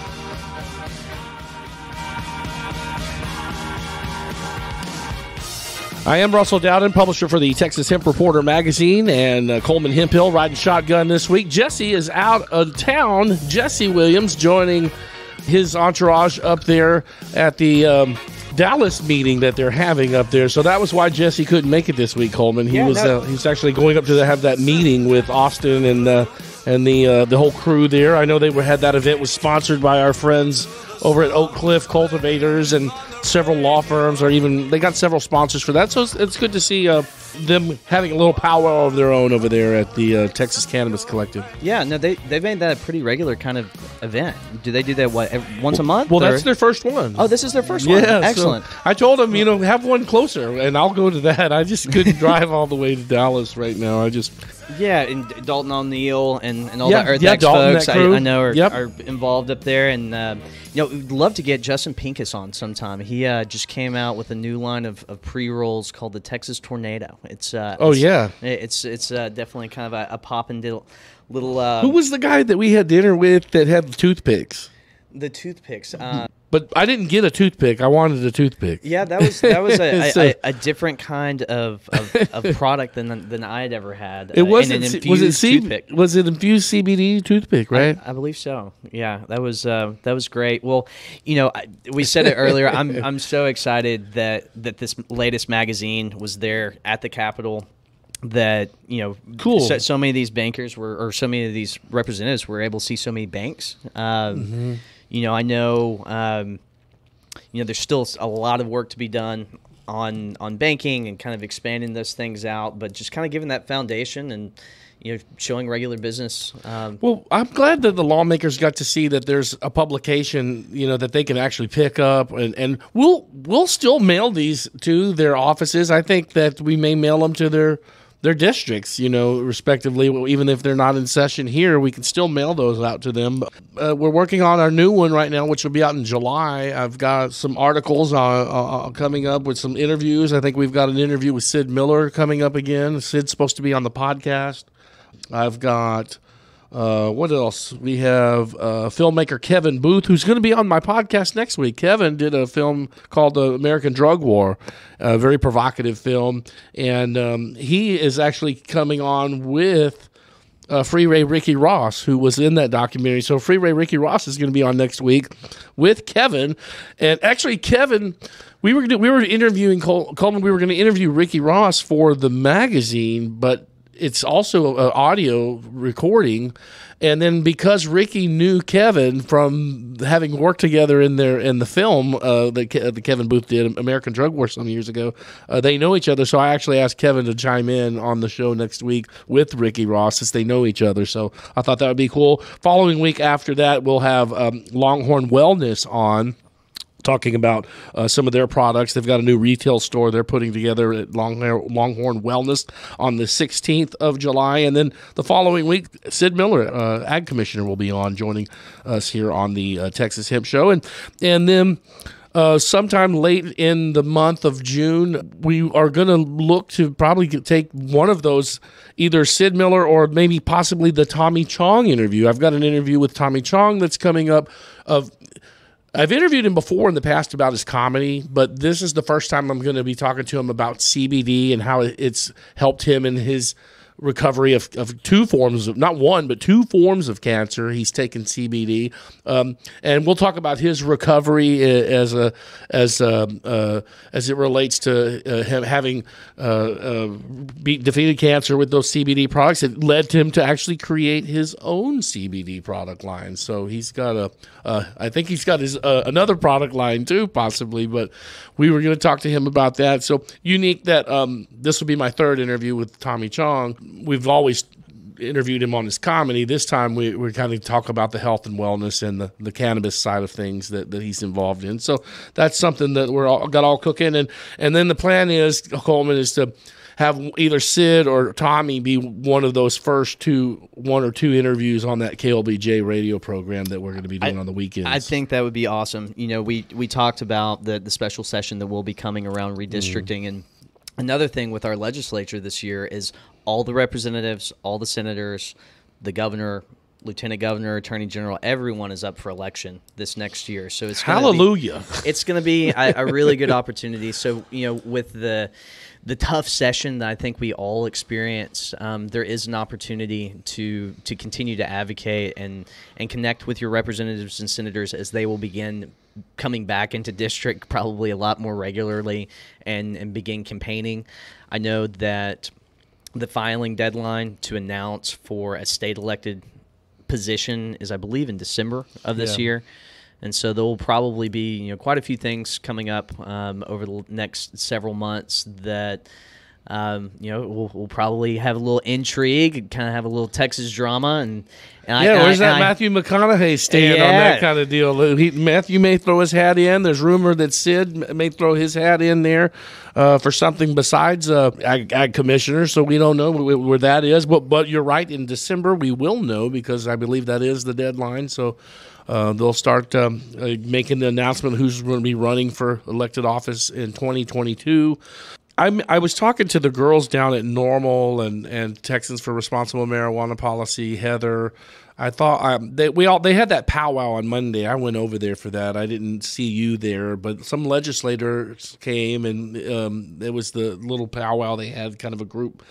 S1: I am Russell Dowden, publisher for the Texas Hemp Reporter magazine, and uh, Coleman Hemphill riding shotgun this week. Jesse is out of town. Jesse Williams joining his entourage up there at the um, Dallas meeting that they're having up there. So that was why Jesse couldn't make it this week, Coleman. He
S2: yeah,
S1: was
S2: no.
S1: uh, he was actually going up to the, have that meeting with Austin and uh, and the uh, the whole crew there. I know they were, had that event was sponsored by our friends over at Oak Cliff Cultivators and several law firms, or even they got several sponsors for that. So it's, it's good to see uh, them having a little power of their own over there at the uh, Texas Cannabis Collective.
S2: Yeah, no, they they've made that a pretty regular kind of event. Do they do that what every, once a month?
S1: Well,
S2: or?
S1: that's their first one.
S2: Oh, this is their first one.
S1: Yeah,
S2: excellent.
S1: So I told them, you know, have one closer, and I'll go to that. I just couldn't drive all the way to Dallas right now. I just
S2: yeah, and Dalton O'Neill and, and all
S1: yeah,
S2: the Earth
S1: yeah,
S2: X
S1: Dalton,
S2: folks
S1: that
S2: I,
S1: crew.
S2: I know are,
S1: Yep.
S2: are involved up there, and uh, you know, we'd love to get Justin Pincus on sometime. He uh, just came out with a new line of, of pre-rolls called the Texas Tornado. It's uh,
S1: oh
S2: it's,
S1: yeah,
S2: it's it's uh, definitely kind of a, a poppin' little. little uh,
S1: Who was the guy that we had dinner with that had the toothpicks?
S2: The toothpicks. Uh,
S1: But I didn't get a toothpick. I wanted a toothpick.
S2: Yeah, that was that was a,
S1: so,
S2: a, a different kind of, of, of product than than I had ever had.
S1: It wasn't.
S2: Uh, an
S1: was it C-
S2: toothpick.
S1: Was it infused C B D toothpick? Right.
S2: I, I believe so. Yeah, that was uh, that was great. Well, you know, I, we said it earlier. I'm I'm so excited that that this latest magazine was there at the Capitol. That you know,
S1: cool.
S2: So, so many of these bankers were, or so many of these representatives were able to see so many banks. Um,
S1: mm-hmm.
S2: You know, I know. Um, You know, there's still a lot of work to be done on on banking and kind of expanding those things out, but just kind of giving that foundation and, you know, showing regular business. Um,
S1: well, I'm glad that the lawmakers got to see that there's a publication, you know, that they can actually pick up, and, and we'll we'll still mail these to their offices. I think that we may mail them to their their districts, you know, respectively. Even if they're not in session here, we can still mail those out to them. Uh, we're working on our new one right now, which will be out in July. I've got some articles uh, uh, coming up with some interviews. I think we've got an interview with Sid Miller coming up again. Sid's supposed to be on the podcast. I've got... Uh, what else? We have uh, filmmaker Kevin Booth, who's going to be on my podcast next week. Kevin did a film called The American Drug War, a very provocative film, and um, he is actually coming on with uh, Freeway Ricky Ross, who was in that documentary. So Freeway Ricky Ross is going to be on next week with Kevin, and actually Kevin, we were we were interviewing Col- Coleman. We were going to interview Ricky Ross for the magazine, but it's also an audio recording, and then because Ricky knew Kevin from having worked together in their in the film uh, that, Ke- that Kevin Booth did, American Drug War, some years ago, uh, they know each other. So I actually asked Kevin to chime in on the show next week with Ricky Ross, since they know each other. So I thought that would be cool. Following week after that, we'll have um, Longhorn Wellness on, talking about uh, some of their products. They've got a new retail store they're putting together at Longhorn, Longhorn Wellness on the sixteenth of July. And then the following week, Sid Miller, uh, Ag Commissioner, will be on, joining us here on the uh, Texas Hemp Show. And, and then uh, sometime late in the month of June, we are going to look to probably take one of those, either Sid Miller or maybe possibly the Tommy Chong interview. I've got an interview with Tommy Chong that's coming up of... I've interviewed him before in the past about his comedy, but this is the first time I'm going to be talking to him about C B D and how it's helped him in his recovery of, of two forms of, not one, but two forms of cancer. He's taken C B D, um, and we'll talk about his recovery as a as a, uh, as it relates to uh, him having uh, uh, beat, defeated cancer with those C B D products. It led him to actually create his own C B D product line. So he's got a, uh, I think he's got his uh, another product line too, possibly. But we were going to talk to him about that. So unique that um, this will be my third interview with Tommy Chong. We've always interviewed him on his comedy. This time we, we kind of talk about the health and wellness and the, the cannabis side of things that, that he's involved in. So that's something that we're all, got all cooking. And, and then the plan is, Coleman, is to have either Sid or Tommy be one of those first two, one or two interviews on that K L B J radio program that we're going to be doing I, on the weekends.
S2: I think that would be awesome. You know, we, we talked about the, the special session that will be coming around redistricting, mm. and another thing with our legislature this year is all the representatives, all the senators, the governor, lieutenant governor, attorney general, everyone is up for election this next year. So it's gonna
S1: hallelujah.
S2: Be, it's going to be a, a really good opportunity. So, you know, with the the tough session that I think we all experience, um, there is an opportunity to to continue to advocate and and connect with your representatives and senators as they will begin coming back into district probably a lot more regularly and, and begin campaigning. I know that the filing deadline to announce for a state elected position is, I believe, in December of this yeah. year. And so there will probably be, you know, quite a few things coming up um, over the next several months that, um, you know, we'll, we'll probably have a little intrigue, kind of have a little Texas drama. And, and
S1: yeah,
S2: I,
S1: where's
S2: I,
S1: that
S2: I,
S1: Matthew McConaughey stand
S2: yeah.
S1: on that kind of deal? He, Matthew may throw his hat in. There's rumor that Sid may throw his hat in there uh, for something besides uh, ag, ag commissioner. So we don't know where, where that is. But but you're right. In December we will know, because I believe that is the deadline. So. uh, they'll start um, uh, making the announcement who's going to be running for elected office in twenty twenty-two. I'm, I was talking to the girls down at Normal and, and Texans for Responsible Marijuana Policy, Heather. I thought um, they we all they had that powwow on Monday. I went over there for that. I didn't see you there, but some legislators came, and um, it was the little powwow they had, kind of a group,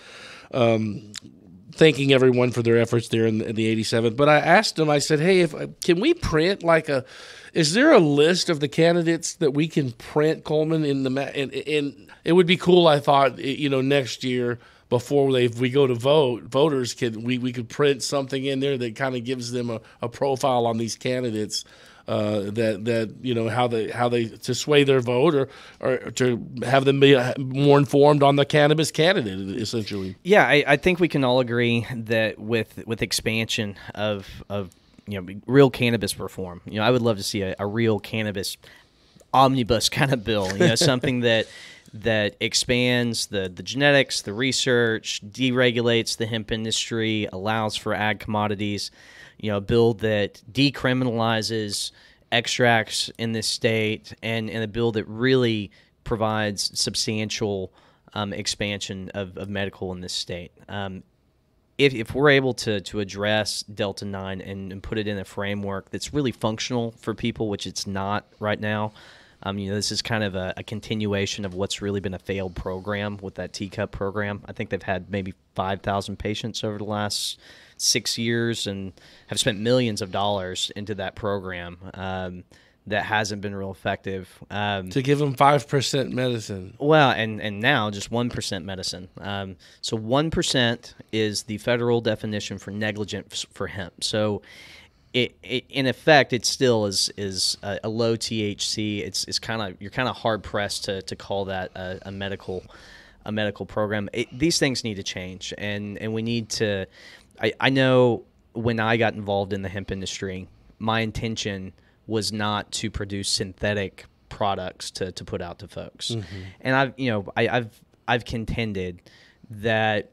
S1: um, thanking everyone for their efforts there in the, in the eighty-seventh. But I asked them, I said, hey, if can we print like a – is there a list of the candidates that we can print, Coleman, in the – and, and it would be cool, I thought, you know, next year – before they, if we go to vote, voters could we, we could print something in there that kind of gives them a, a profile on these candidates, uh, that that you know how they how they to sway their vote or or to have them be more informed on the cannabis candidate, essentially.
S2: Yeah, I, I think we can all agree that with with expansion of of you know real cannabis reform, you know, I would love to see a, a real cannabis omnibus kind of bill, you know, something that. that expands the, the genetics, the research, deregulates the hemp industry, allows for ag commodities, you know, a bill that decriminalizes extracts in this state, and, and a bill that really provides substantial um, expansion of, of medical in this state. Um, if, if we're able to, to address Delta nine and, and put it in a framework that's really functional for people, which it's not right now, Um, you know, this is kind of a, a continuation of what's really been a failed program with that Teacup program. I think they've had maybe five thousand patients over the last six years and have spent millions of dollars into that program um, that hasn't been real effective. Um,
S1: to give them five percent medicine.
S2: Well, and, and now just one percent medicine. Um, so one percent is the federal definition for negligent for hemp. So It, it, in effect, it still is is a, a low T H C. It's it's kind of you're kind of hard pressed to, to call that a, a medical a medical program. It, these things need to change, and, and we need to. I, I know when I got involved in the hemp industry, my intention was not to produce synthetic products to, to put out to folks, mm-hmm. and I've you know I, I've I've contended that.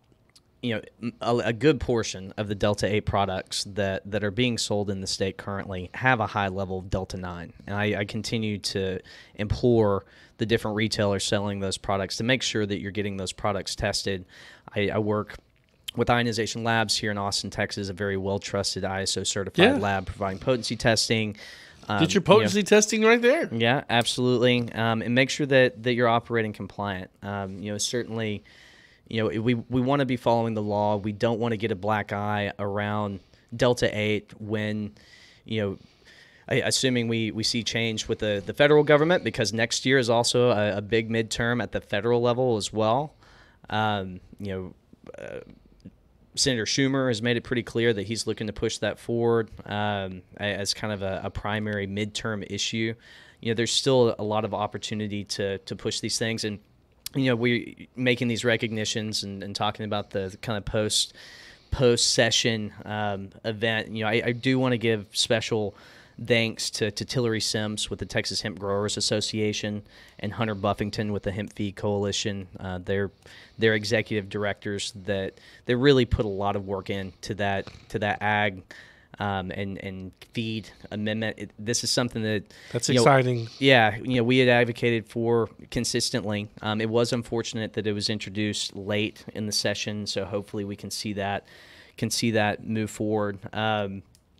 S2: You know, a, a good portion of the Delta eight products that, that are being sold in the state currently have a high level of Delta nine. And I, I continue to implore the different retailers selling those products to make sure that you're getting those products tested. I, I work with Ionization Labs here in Austin, Texas, a very well-trusted I S O-certified
S1: yeah.
S2: lab providing potency testing. Um,
S1: Get your potency
S2: you know,
S1: testing right there.
S2: Yeah, absolutely. Um, and make sure that, that you're operating compliant. Um, you know, certainly... You know, we we want to be following the law. We don't want to get a black eye around Delta eight when, you know, I, assuming we, we see change with the, the federal government, because next year is also a, a big midterm at the federal level as well. Um, you know, uh, Senator Schumer has made it pretty clear that he's looking to push that forward um, as kind of a, a primary midterm issue. You know, there's still a lot of opportunity to to push these things, and you know, we're making these recognitions and, and talking about the kind of post post session um, event. You know, I, I do want to give special thanks to, to Tillery Sims with the Texas Hemp Growers Association and Hunter Buffington with the Hemp Feed Coalition. Uh, they're they're executive directors that that really put a lot of work into that to that ag. Um, and, and feed amendment. It, this is something that
S1: that's
S2: you know,
S1: exciting.
S2: Yeah, you know, we had advocated for consistently. Um, it was unfortunate that it was introduced late in the session, so hopefully we can see that can see that move forward. Um,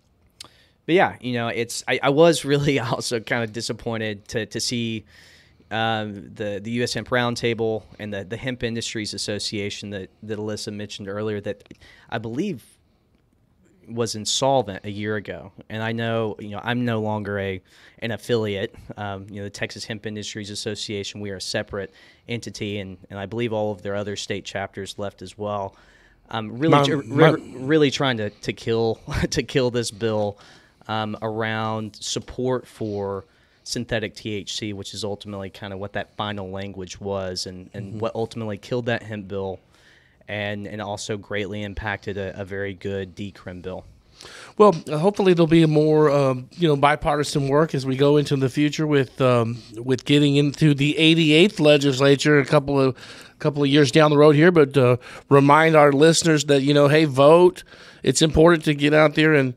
S2: but yeah, you know, it's I, I was really also kind of disappointed to to see um, the the U S Hemp Roundtable and the the Hemp Industries Association that that Ilissa mentioned earlier that I believe was insolvent a year ago, and I know you know I'm no longer a an affiliate. Um, you know, the Texas Hemp Industries Association, we are a separate entity, and, and I believe all of their other state chapters left as well. Um, really,
S1: my,
S2: tr-
S1: my,
S2: re- really trying to, to kill to kill this bill um, around support for synthetic T H C, which is ultimately kind of what that final language was, and, and mm-hmm. what ultimately killed that hemp bill. And and also greatly impacted a, a very good decrim bill.
S1: Well, uh, hopefully there'll be more, um, you know, bipartisan work as we go into the future with um, with getting into the eighty-eighth legislature a couple of couple of years down the road here. But uh, remind our listeners that you know, hey, vote. It's important to get out there and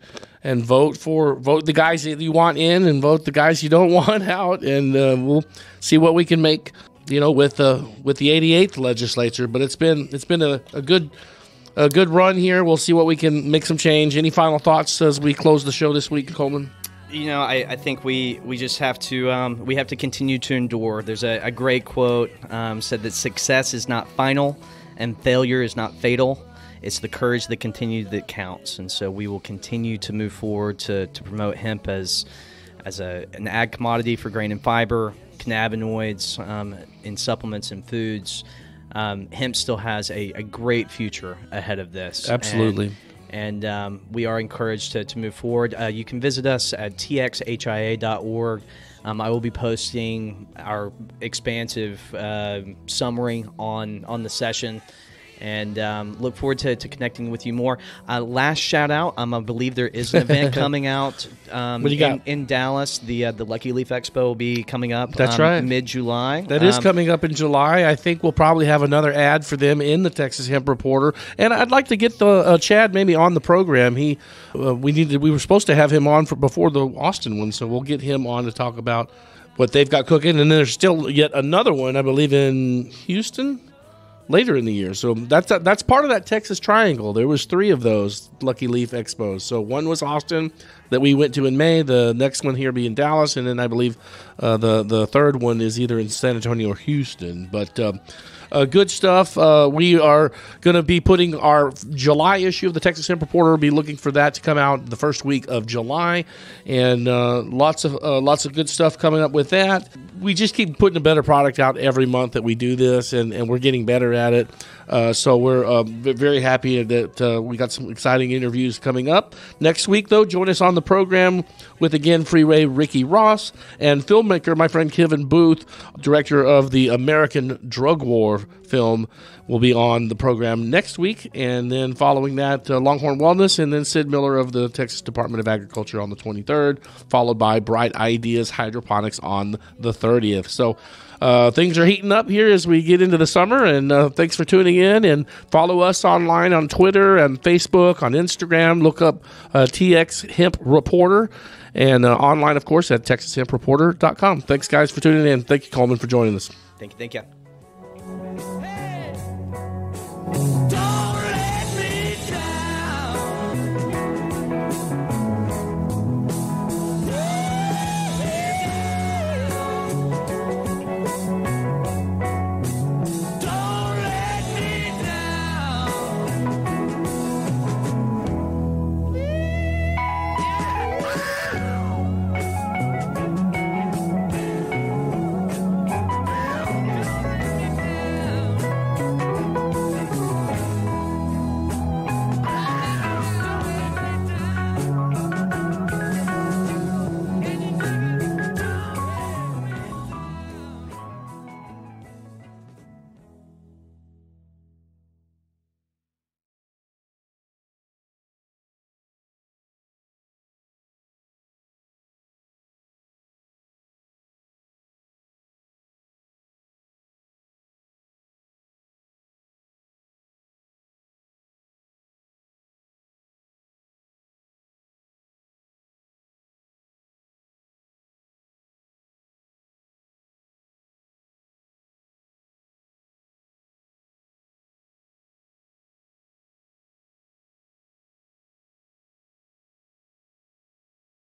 S1: and vote for vote the guys that you want in and vote the guys you don't want out, and uh, we'll see what we can make, you know, with uh, with the eighty-eighth legislature. But it's been it's been a, a good a good run here. We'll see what we can make some change. Any final thoughts as we close the show this week, Coleman?
S2: You know, I, I think we, we just have to um, we have to continue to endure. There's a, a great quote um, said that success is not final and failure is not fatal. It's the courage that continues that counts. And so we will continue to move forward to, to promote hemp as as a an ag commodity for grain and fiber, cannabinoids um, in supplements and foods. Um, hemp still has a, a great future ahead of this.
S1: Absolutely.
S2: And, And um, we are encouraged to, to move forward. Uh, you can visit us at t x h i a dot org. Um, I will be posting our expansive uh, summary on, on the session, and um, look forward to, to connecting with you more. Uh, last shout out, um, I believe there is an event coming out um,
S1: what do you
S2: in,
S1: got?
S2: in Dallas. The uh, the Lucky Leaf Expo will be coming up.
S1: That's
S2: um,
S1: right.
S2: mid-July.
S1: That is
S2: um,
S1: coming up in July. I think we'll probably have another ad for them in the Texas Hemp Reporter. And I'd like to get the uh, Chad maybe on the program. He, uh, we needed, we were supposed to have him on for before the Austin one, so we'll get him on to talk about what they've got cooking. And then there's still yet another one, I believe, in Houston later in the year. So that's that's part of that Texas Triangle. There was three of those Lucky Leaf Expos. So one was Austin that we went to in May. The next one here be in Dallas, and then I believe uh, the the third one is either in San Antonio or Houston. But um, uh, good stuff. Uh, we are going to be putting our July issue of the Texas Hemp Reporter. We'll be looking for that to come out the first week of July, and uh, lots of uh, lots of good stuff coming up with that. We just keep putting a better product out every month that we do this, and, and we're getting better at it. Uh, so we're uh, very happy that uh, we got some exciting interviews coming up. Next week, though, join us on the program with, again, Freeway Ricky Ross and filmmaker, my friend Kevin Booth, director of the American Drug War film, will be on the program next week. And then following that, uh, Longhorn Wellness, and then Sid Miller of the Texas Department of Agriculture on the twenty-third, followed by Bright Ideas Hydroponics on the thirtieth. So Uh, things are heating up here as we get into the summer, and uh, thanks for tuning in, and follow us online on Twitter and Facebook, on Instagram. Look up uh, T X Hemp Reporter, and uh, online, of course, at texas hemp reporter dot com. Thanks, guys, for tuning in. Thank you, Coleman, for joining us.
S2: Thank you. Thank you.